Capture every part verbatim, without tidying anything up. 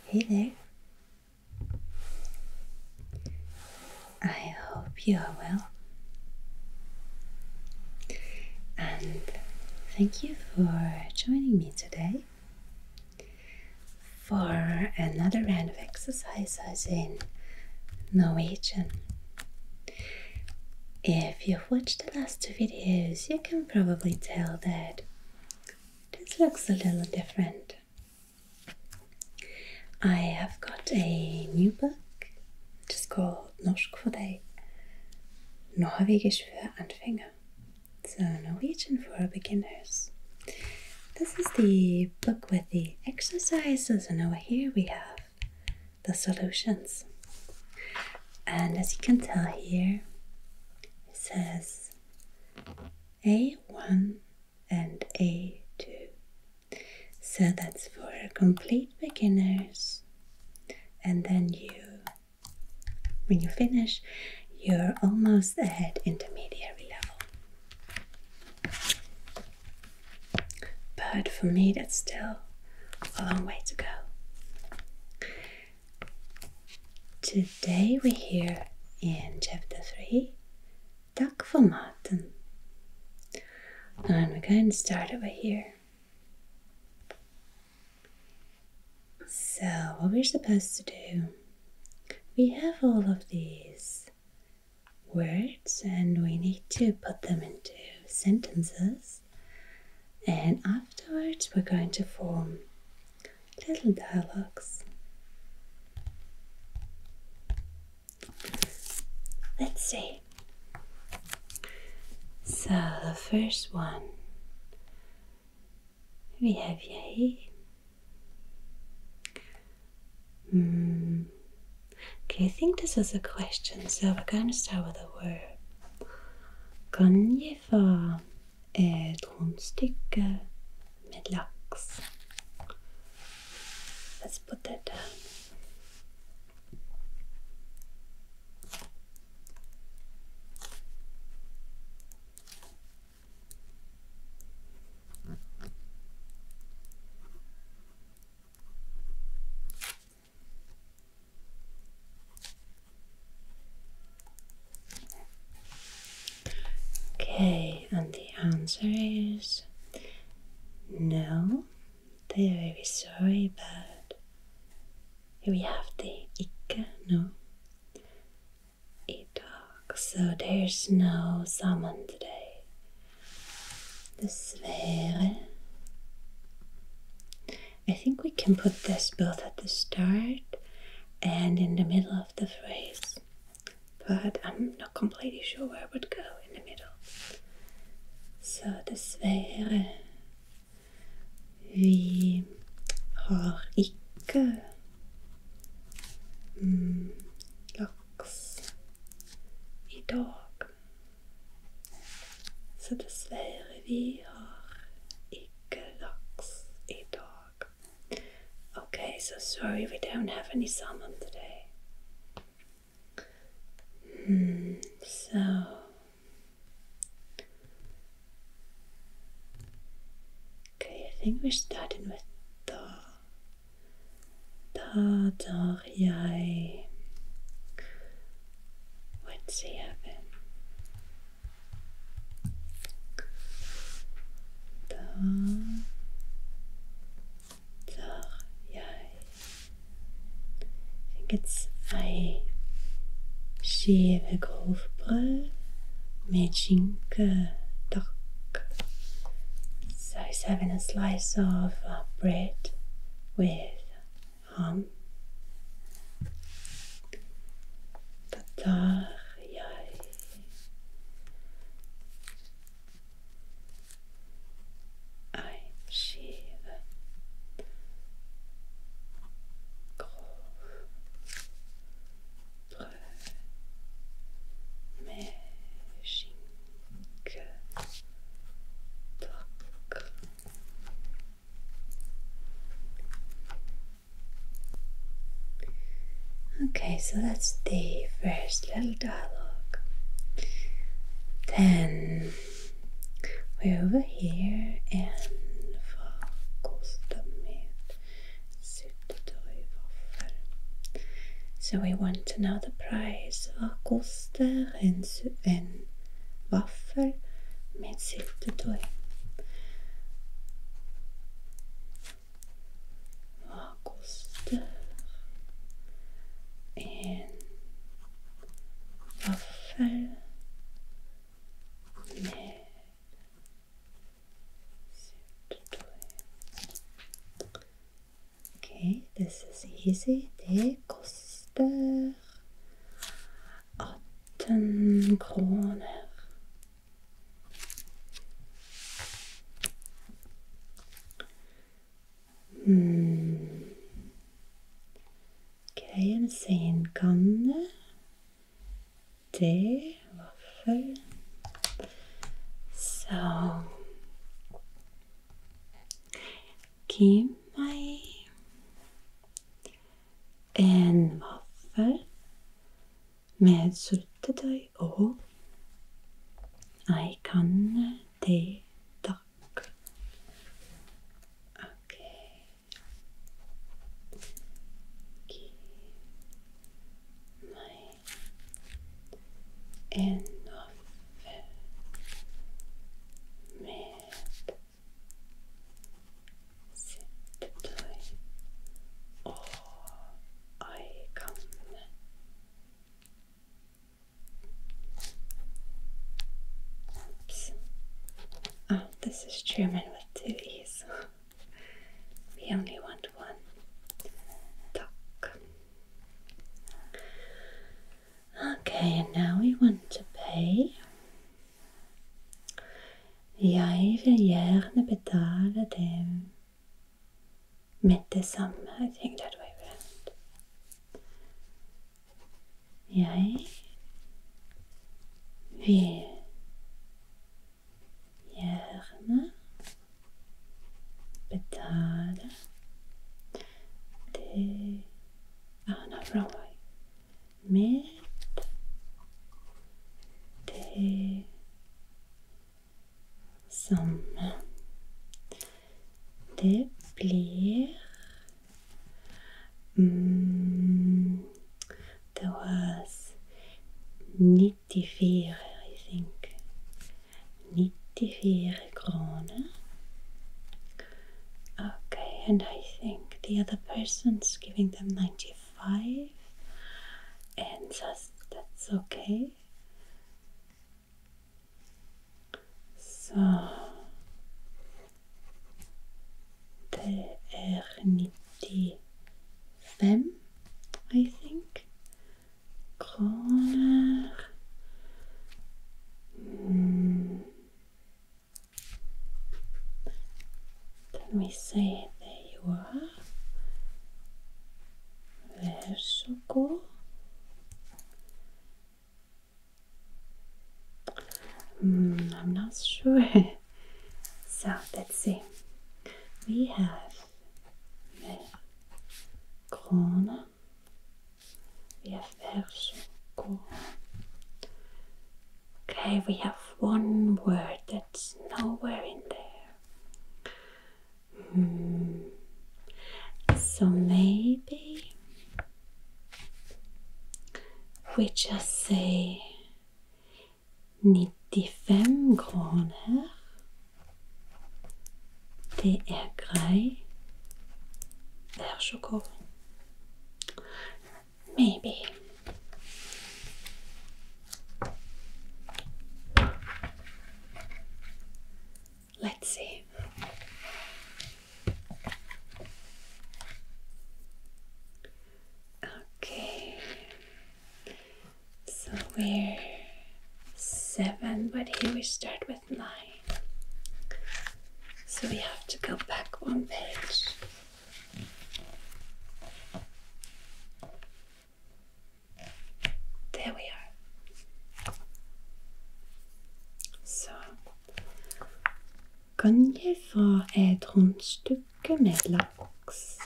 Hey there. I hope you are well. And thank you for joining me today for another round of exercises in Norwegian. If you've watched the last two videos, you can probably tell that this looks a little different. I have got a new book, which is called Norsk for deg, Norwegisch für Anfänger, so Norwegian for beginners. This is the book with the exercises, and over here we have the solutions. And as you can tell here, it says A one and A two. So that's for complete beginners, and then you, when you finish, you're almost at intermediary level. But for me, that's still a long way to go. Today we're here in chapter three, Takk for maten. And we're going to start over here. So what we're supposed to do, we have all of these words and we need to put them into sentences, and afterwards we're going to form little dialogues. Let's see. So the first one, we have jeg. Hmm. Okay, I think this is a question, so we're going to start with a verb. Kan jeg få et rundstykke med laks? Let's put that down. Okay, and the answer is no. They are very sorry, but here we have the ikke, no, I dag. So there's no salmon today. Dessverre. I think we can put this both at the start and in the middle of the phrase, but I'm not completely sure where it would go in the middle. Så dessverre, vi har ikke mm, laks i dag. Så dessverre, vi har ikke laks i dag. Okay, so sorry we don't have any salmon today. Hmm, so I think we're starting with da. Da tar jeg. Let's see happen. Da tar jeg. I think it's ei skive grovbrød med skinke. So he's having a slice of uh, bread with ham. Da tar jeg ei skive grov brød med skinke. Okay, so that's the first little dialogue. Then we're over here and frokost med syltetøy var So we want to know the price. Hva koster en, en vaffel med syltetøy? Hva koster en vaffel med syltetøy? Okay, this is easy. Det koster atten kroner. Hmm. Okay, en senkanne. Det, vaffel. Så gi meg en vaffel med syltetøy og ei kanne te, takk. Ok. Gi meg en vaffel med syltetøy og ei kanne. Oops. Oh, this is German with two E's. We only want one. Takk. Okay, and now we want to pay. Jeg vil gjerne betale det med det samme. I think that way around. Jeg vil gjerne betale det ah, no, wrong way. Med det samme. Det blir mm, det was nittifire, I think. nittifire kroner. Okay, and I think the other person's giving them ninety-five, and just, that's okay. Så det er nittifem, I think, kroner. Mm. Can we say there you are? Vær så god. Mm, I'm not sure. So let's see. We have med kroner. We have vær så god. Okay, we have one word that's nowhere in there. Hmm. So maybe we just say nittifem kroner. Det er grei. Vær så god. Maybe. Let's see. Okay. So we're seven, but here we start with nine. So we have to go back one page. There we are. So, kan jeg få et rundstykke med laks?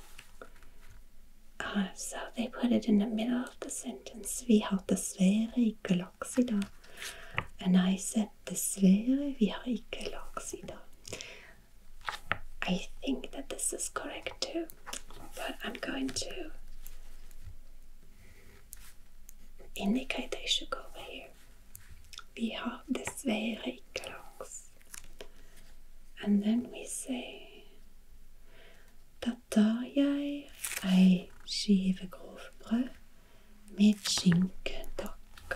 Uh, so they put it in the middle of the sentence. Vi har dessverre ikke laks I dag. And I said, dessverre, vi har ikke laks I dag. I think that this is correct too, but I'm going to indicator sugar over here. We have dessverre ikke laks. And then we say, da tar jeg ei skive grovbrød med skinke, takk.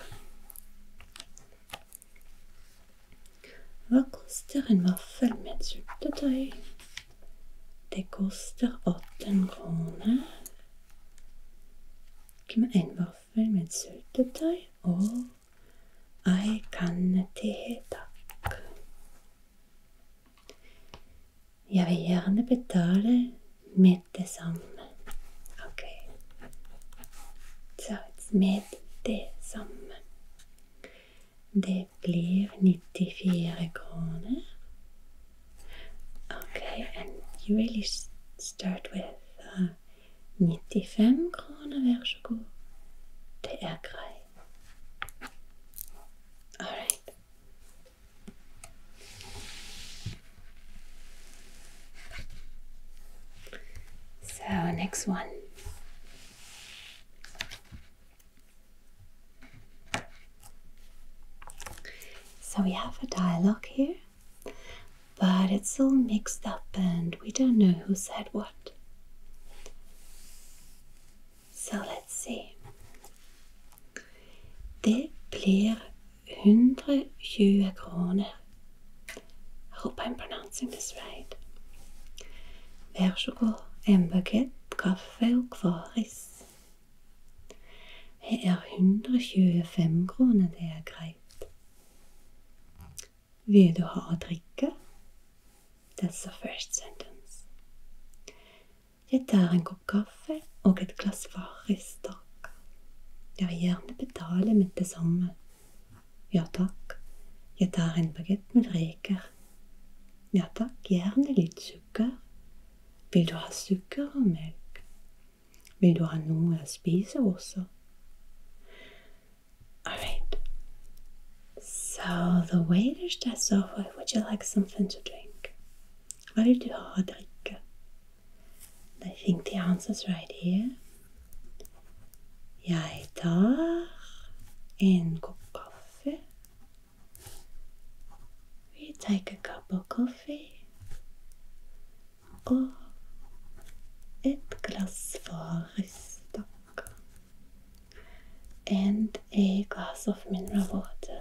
Hva koster en vaffel med syltetøy? Det koster atten kroner. En vaffel med syltetøy og ei kanne te, takk. Jeg vil gjerne betale med det samme. Ok. Så med det samme. Det blir nittifire kroner. Ok, and you really start with uh, nittifem kroner, vær så god. Det er greit. Alright. So, next one. So we have a dialogue here, but it's all mixed up and we don't know who said what. So let's see. Det blir hundre tjue kroner. I hope I'm pronouncing this right. Vær så god, en bagett, kaffe og kvaris. Det er hundre tjuefem kroner, det er greit. Vil du ha å drikke? That's the first sentence. Jeg tar en kopp kaffe og et glass kvaris, takk. Jeg vil gjerne betale med det samme. Ja, takk. Jeg tar en bagett med reker. Ja, takk. Gjerne litt sukker. Vil du ha sukker og melk? Vil du ha noe å spise også? Alright. So the waiter starts off with, would you like something to drink? Hva vil du ha å drikke? I think the answer's right here. Jeg tar en kopp kaffe. We take a cup of coffee. Og et glass kvaris, takk. And a glass of mineral water.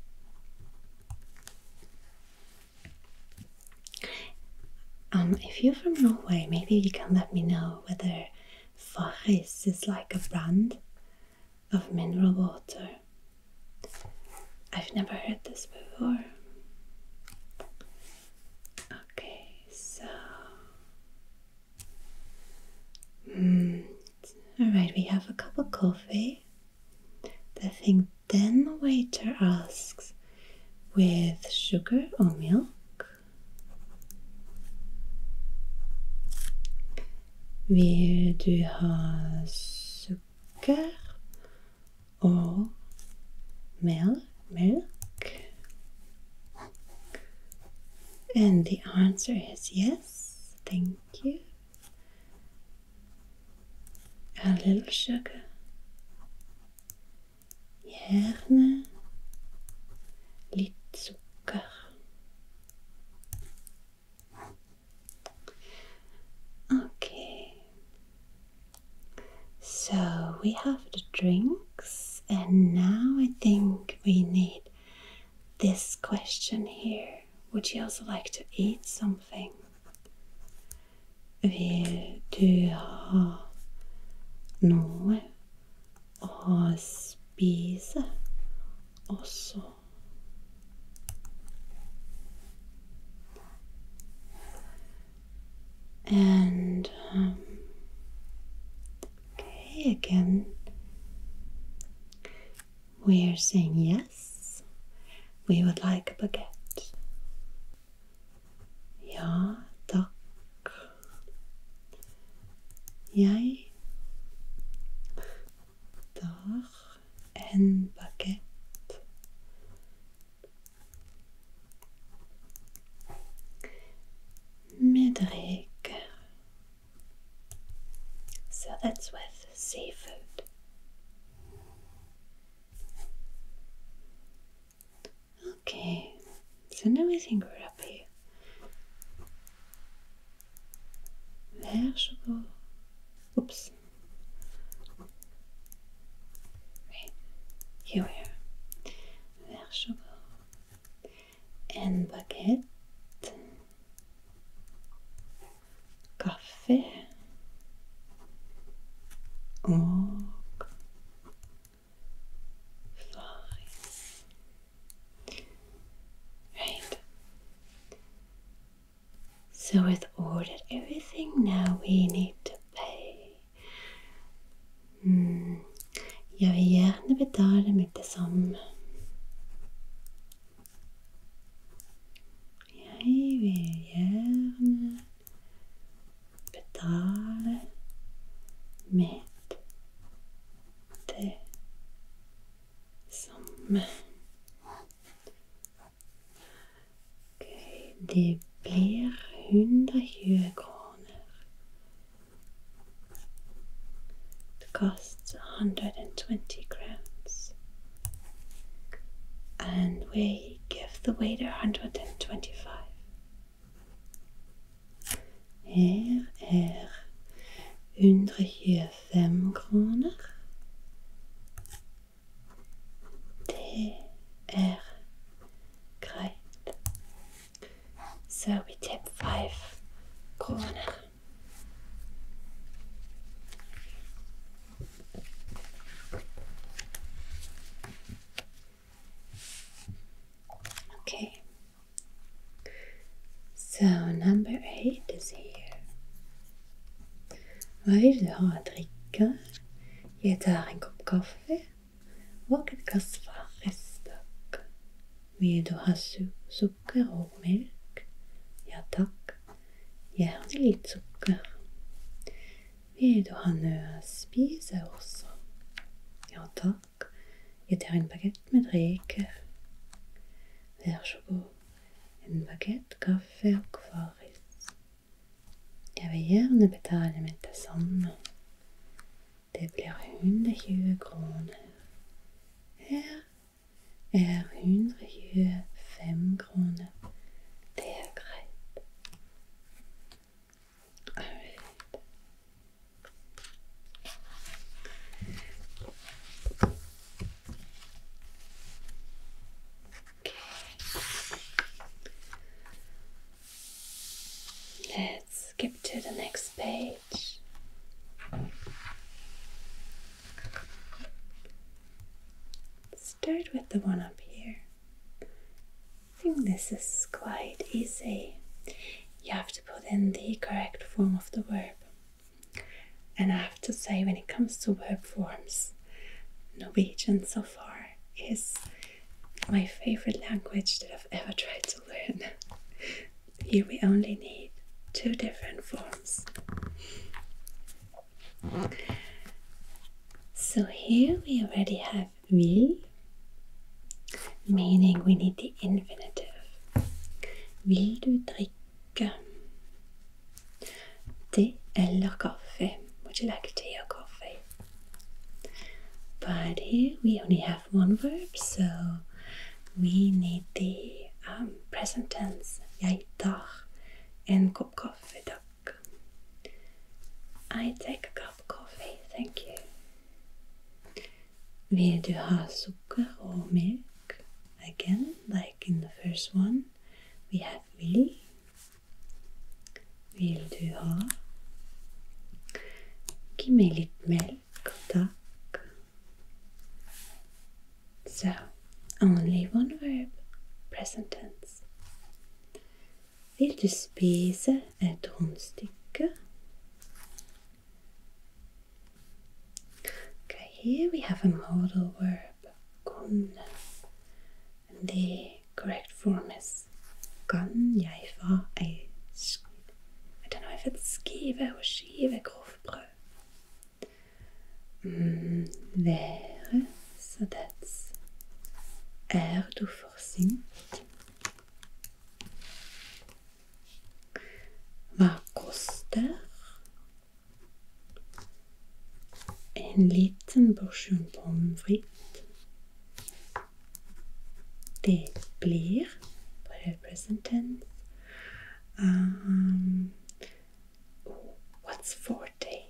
Um, if you're from Norway, maybe you can let me know whether Farris is like a brand of mineral water. I've never heard this before. Okay, so... Mm, alright, we have a cup of coffee. I think then the waiter asks, with sugar or milk? Vil du ha sukker og mel milk? And the answer is yes, thank you. A little sugar. Gjerne litt sukker. Okay. So we have the drinks, and now I think we need this question here. Would you also like to eat something? Vil du ha noe å spise også? And um, okay, again, we are saying yes, we would like a baguette. Ja, takk. Jeg tar en baguette. Med reker. So that's with seafood. So now I think we're up here. Vær så god. Oops. Right. Here we are. Vær så god. En baguette. Kaffe. Og faris. Right. So we've ordered everything, now we need to pay. Mm. Jeg vil gjerne betale med det samme. Jeg vil gjerne betale med det samme. Okay, det blir hundre og tjue kroner. It costs one hundred twenty crowns. And we give the waiter one hundred twenty-five. Her er hundre og tjuefem kroner. Det er greit. So we tip five kroner. Okay. So number eight is here. Hva vil du ha å drikke? Jeg tar en kopp kaffe og et glass faris, takk. Vil du ha su sukker og melk? Ja, takk. Gjerne litt sukker. Vil du ha noe å spise også? Ja, takk. Jeg tar en baguette med reker. Vær så god. En baguette, kaffe og faris. Jeg vil gjerne betale med det samme. Det blir hundre og tjue kroner. Her er hundre og tjuefem kroner. Det er greit. Alright. Let's skip to the next page. Start with the one up here. I think this is quite easy. You have to put in the correct form of the verb. And I have to say, when it comes to verb forms, Norwegian so far is my favorite language that I've ever tried to learn. Here we only need two different forms. So here we already have vil, meaning we need the infinitive. Vil du drikke te eller kaffe? Would you like tea or coffee? But here we only have one verb, so we need the um, present tense. Jeg tar en kopp kaffe, takk. I take a cup of coffee, thank you. Vil du ha sukker og melk? Again, like in the first one, we have vil. Vil du ha? Gi meg litt melk, takk. So, only one verb, present tense. Vil du spise et rundstykke? Okay, here we have a modal verb, kunne. And the correct form is kan jeg få ei sk... I don't know if it's skive or skive grovbrød. Mm, være, so that's er du forsinket? Hva koster en liten porsjon pommes frites? Det blir, material present tense. Um, what's forty?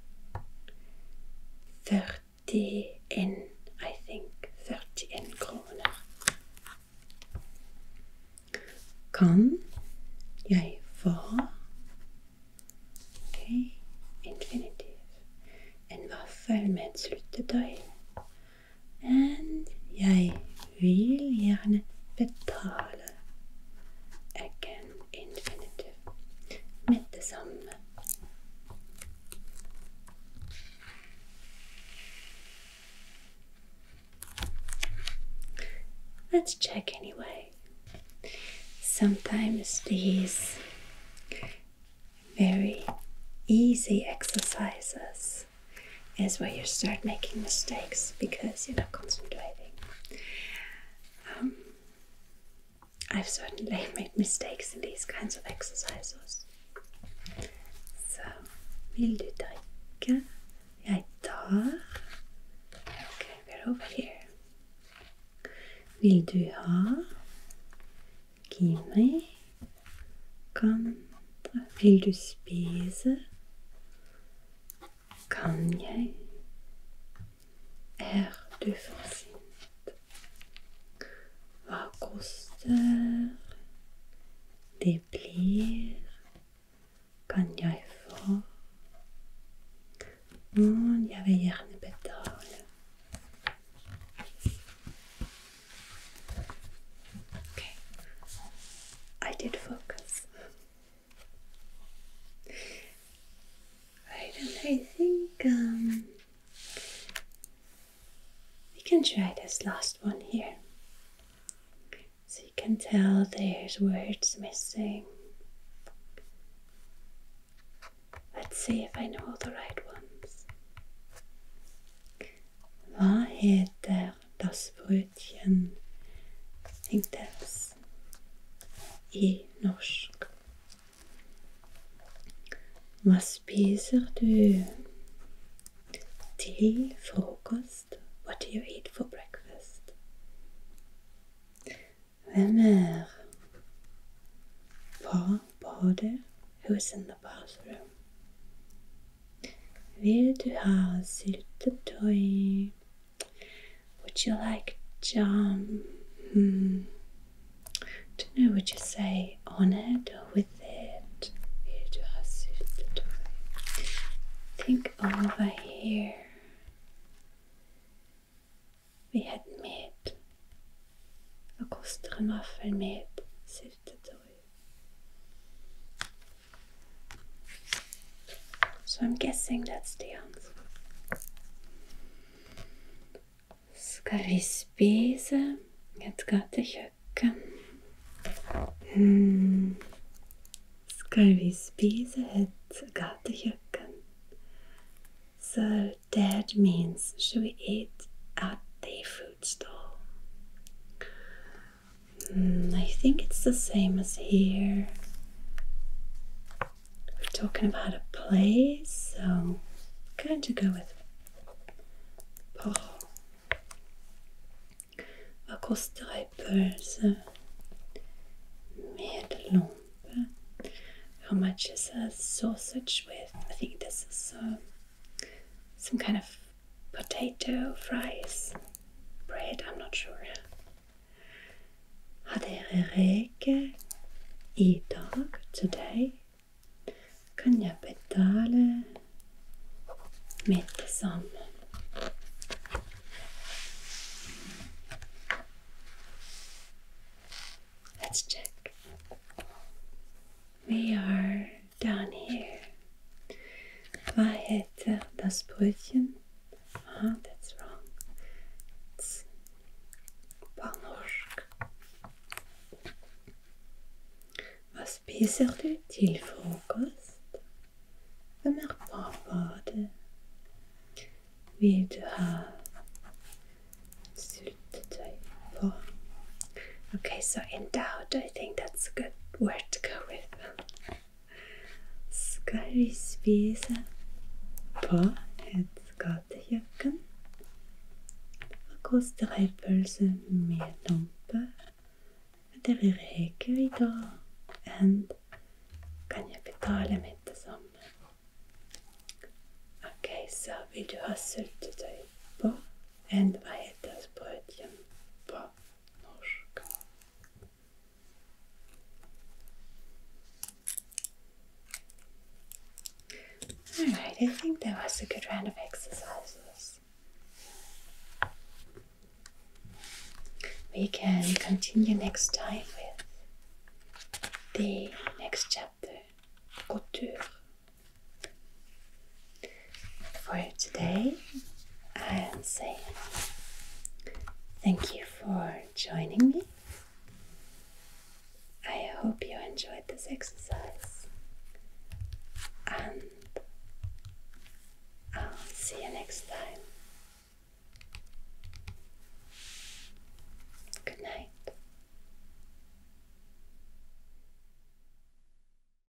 thirty-en, I think. thirty-en kroner. Kan jeg få? Ok, infinitiv. En vaffel med et syltetøy. And jeg vil gjerne betale. Again, infinitiv. Med det samme. Let's check anyway. Sometimes these very easy exercises is where you start making mistakes because you're not concentrating. Um, I've certainly made mistakes in these kinds of exercises. So, vil du drikke? Jeg tar. Okay, we're over here. Vil du ha? Gi meg. Kan. Vil du spise? Kan jeg? Er du for sint? Hva koster? Det blir. Kan jeg få? Og jeg vil gjerne betale. Okay. I did focus. Right, and I think um, we can try this last one here. So you can tell there's words missing. Let's see if I know all the right ones. Hva heter das Brötchen? I think that's I norsk. Hva spiser du til frokost? What do you eat for breakfast? Hvem er på badet? Who's in the bathroom? Vil du ha syltetøy? Would you like jam? Hmm. Don't know, would you say on it or with it? Vil du ha syltetøy? Think over here. Vi had med. Hva koster en vaffel med syltetøy? So I'm guessing that's the answer. Skal vi spise et gatekjøkken? Hmm. Skal vi spise et gatekjøkken? So that means, should we eat at the food stall? Hmm, I think it's the same as here. We're talking about a place, so I'm going to go with på. Hva koster ei pølse med lompe? How much is a sausage with? I think this is uh, some kind of potato fries. Bread, I'm not sure. Har dere reker i dag, today? Kan jeg betale med det samme? Let's check. We are down here. Hva heter das Brötchen? Ah, that's wrong. It's på norsk. Hva spiser du til frokost? Hvem er på badet? Vil du ha syltetøy på? Okay, so in doubt, I think that's a good word to go with. Skal vi spise på et gatekjøkken? Hva koster ei pølse med lompe? det reker i dag, and kan jeg betale med det samme? Ok, så vil du ha syltetøy på, and hva heter sprøytjen på norsk? Alright, I think that was a good round of exercises. We can continue next time with the next chapter, Gåtur. For today, I am saying thank you for joining me. I hope you enjoyed this exercise, and I'll see you next time.